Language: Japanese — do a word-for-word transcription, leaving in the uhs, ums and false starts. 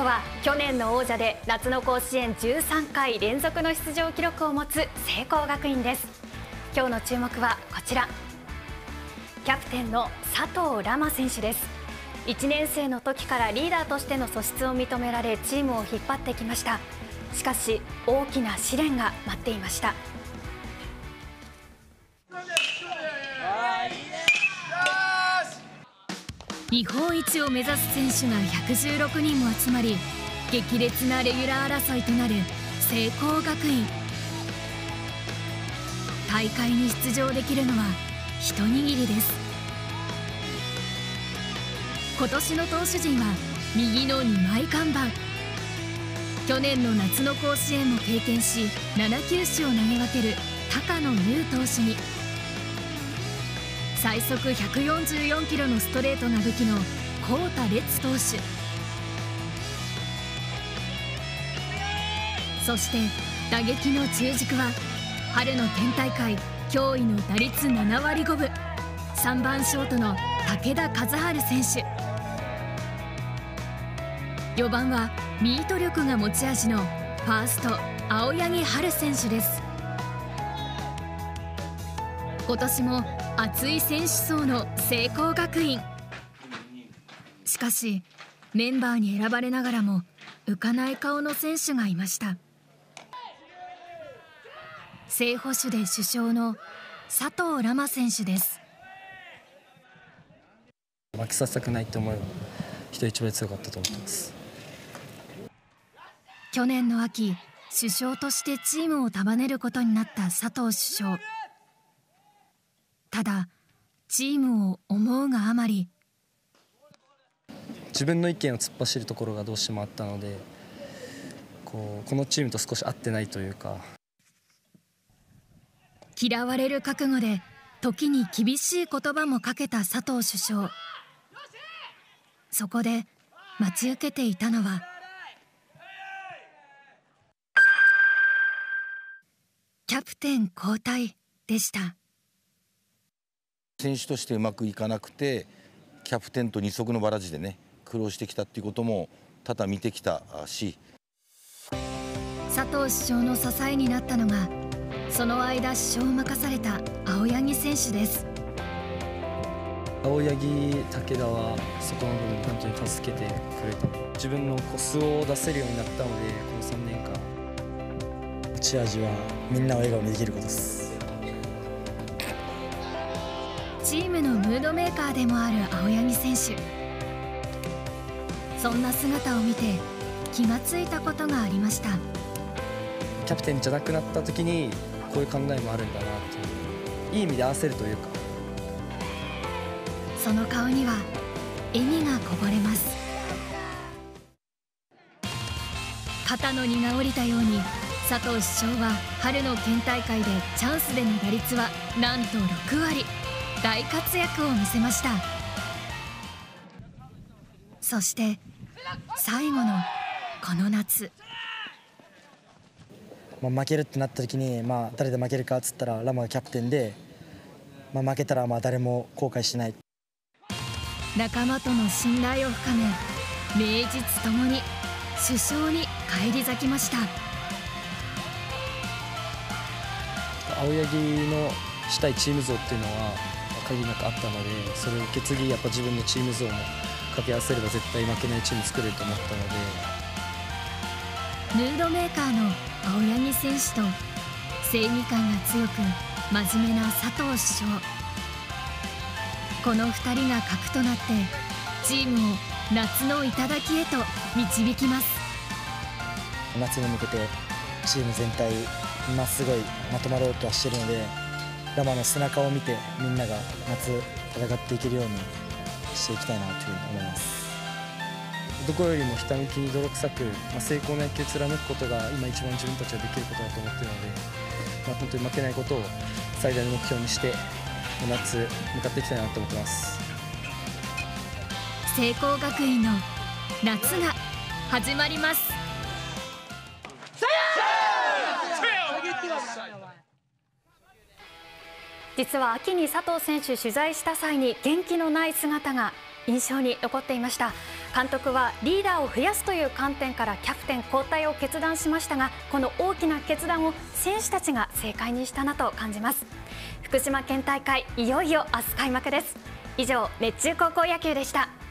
は去年の王者で夏の甲子園じゅうさんかい連続の出場記録を持つ聖光学院です。今日の注目はこちら、キャプテンの佐藤來真選手です。いちねん生の時からリーダーとしての素質を認められチームを引っ張ってきました。しかし大きな試練が待っていました。 日本一を目指す選手がひゃくじゅうろくにんも集まり、激烈なレギュラー争いとなる聖光学院。大会に出場できるのは一握りです。今年の投手陣は右のにまい看板。去年の夏の甲子園も経験し、なな球種を投げ分ける高野優投手に、最速ひゃくよんじゅうよんキロのストレートが武器の幸田烈投手。そして打撃の中軸は春の県大会驚異の打率ななわりごぶ、さんばんショートの武田和晴選手。よばんはミート力が持ち味のファースト青柳春選手です。今年も熱い選手層の聖光学院。しかしメンバーに選ばれながらも浮かない顔の選手がいました。正捕手で主将の佐藤來真選手です。 負けさせたくないと思えば人一倍強かったと思ってます。 去年の秋、主将としてチームを束ねることになった佐藤主将。ただチームを思うがあまり、 自分の意見を突っ走るところがどうしてもあったので、こうこのチームと少し合ってないというか、 嫌われる覚悟で時に厳しい言葉もかけた佐藤主将。そこで待ち受けていたのはキャプテン交代でした。 選手としてうまくいかなくて、キャプテンと二足のわらじでね苦労してきたっていうことも多々見てきたし、 佐藤主将の支えになったのがその間主将を任された青柳選手です。 青柳、武田はそこの部分本当に助けてくれた。自分の素を出せるようになったので、このさんねんかん持ち味はみんなを笑顔にできることです。 チームのムードメーカーでもある青柳選手。そんな姿を見て気がついたことがありました。 キャプテンじゃなくなった時にこういう考えもあるんだなっていう、いい意味で合わせるというか。 その顔には笑みがこぼれます。肩の荷が下りたように佐藤主将は春の県大会でチャンスでの打率はなんとろくわり。大活躍を見せました。そして最後のこの夏、 まあ、負けるってなった時に、まあ、誰で負けるかっつったらラマがキャプテンで、まあ、負けたらまあ誰も後悔しない。 仲間との信頼を深め、名実ともに主将に返り咲きました。 青柳のしたいチーム像っていうのは限りなくあったので、それを受け継ぎやっぱ自分のチーム像も掛け合わせれば絶対負けないチーム作れると思ったので、ムードメーカーの青柳選手と正義感が強く真面目な佐藤主将、このふたりが核となってチームを夏の頂へと導きます。 夏に向けてチーム全体今すごいまとまろうとはしているので、ラマの背中を見てみんなが夏戦っていけるようにしていきたいなというふうに思います。 どこよりもひたむきに泥臭く、まあ、成功な野球を貫くことが今一番自分たちはできることだと思っているので、まあ、本当に負けないことを最大の目標にして夏向かっていきたいなと思ってます。 聖光学院の夏が始まります。 実は秋に佐藤選手取材した際に元気のない姿が印象に残っていました。 監督はリーダーを増やすという観点からキャプテン交代を決断しましたが、この大きな決断を選手たちが正解にしたなと感じます。福島県大会、いよいよ明日開幕です。以上、熱中高校野球でした。